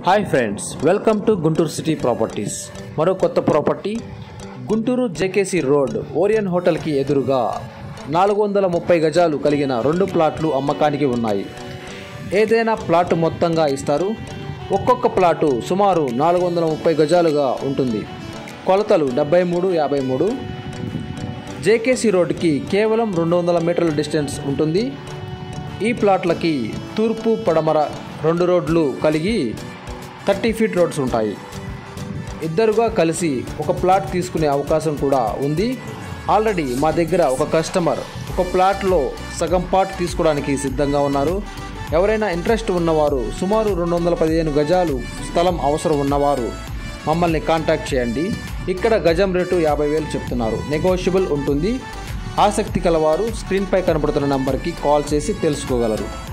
Hi friends, welcome to Guntur city properties. మరో కొత్త property Guntur JKC road Orion హోటల్కి ఎదురుగా 430 గజాలు కలిగిన 2 ప్లాట్లు అమ్మకానికి ఉన్నాయి. ఏదైనా ప్లాట్ మొత్తంగా ఇస్తారు. ఒక్కొక్క ప్లాటు సుమారు 430 గజాలుగా ఉంటుంది. కొలతలు 73-53. జేకేసీ రోడ్కి కేవలం 200 మీటర్ల డిస్టెన్స్ ఉంటుంది. ఈ ప్లాట్లకి తూర్పు పడమర 2 రోడ్లు కలిగి 30 ఫీట్ రోడ్స్ ఉంటాయి. ఇద్దరుగా కలిసి ఒక ప్లాట్ తీసుకునే అవకాశం కూడా ఉంది. ఆల్రెడీ మా దగ్గర ఒక కస్టమర్ ఒక ప్లాట్లో సగం పార్ట్ తీసుకోవడానికి సిద్ధంగా ఉన్నారు. ఎవరైనా ఇంట్రెస్ట్ ఉన్నవారు, సుమారు 215 గజాలు స్థలం అవసరం ఉన్నవారు మమ్మల్ని కాంటాక్ట్ చేయండి. ఇక్కడ గజం రేటు 50,000 చెప్తున్నారు. నెగోషియబుల్ ఉంటుంది. ఆసక్తి కలవారు స్క్రీన్పై కనబడుతున్న నంబర్కి కాల్ చేసి తెలుసుకోగలరు.